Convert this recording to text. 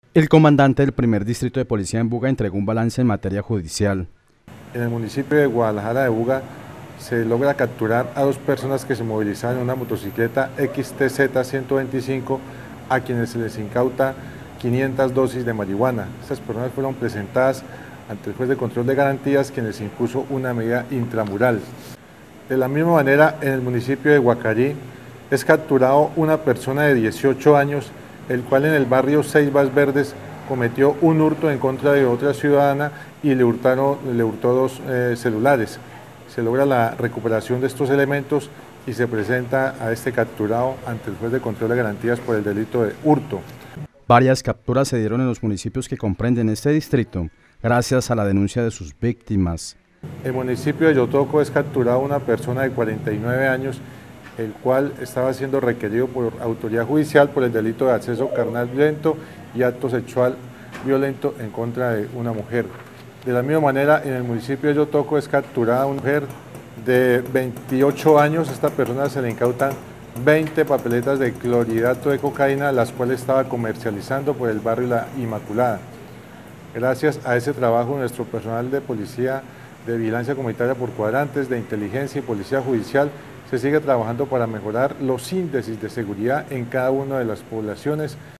El comandante del primer distrito de policía en Buga entregó un balance en materia judicial. En el municipio de Guadalajara de Buga se logra capturar a dos personas que se movilizaban en una motocicleta XTZ 125 a quienes se les incauta 500 dosis de marihuana. Estas personas fueron presentadas ante el juez de control de garantías, quien les impuso una medida intramural. De la misma manera, en el municipio de Guacarí es capturado una persona de 18 años, el cual en el barrio Ceibas Verdes cometió un hurto en contra de otra ciudadana y le hurtó dos celulares. Se logra la recuperación de estos elementos y se presenta a este capturado ante el juez de control de garantías por el delito de hurto. Varias capturas se dieron en los municipios que comprenden este distrito, gracias a la denuncia de sus víctimas. El municipio de Yotoco es capturado una persona de 49 años, el cual estaba siendo requerido por autoridad judicial por el delito de acceso carnal violento y acto sexual violento en contra de una mujer. De la misma manera, en el municipio de Yotoco es capturada una mujer de 28 años. A esta persona se le incautan 20 papeletas de clorhidrato de cocaína, las cuales estaba comercializando por el barrio La Inmaculada. Gracias a ese trabajo, nuestro personal de policía de vigilancia comunitaria por cuadrantes, de inteligencia y policía judicial se sigue trabajando para mejorar los índices de seguridad en cada una de las poblaciones.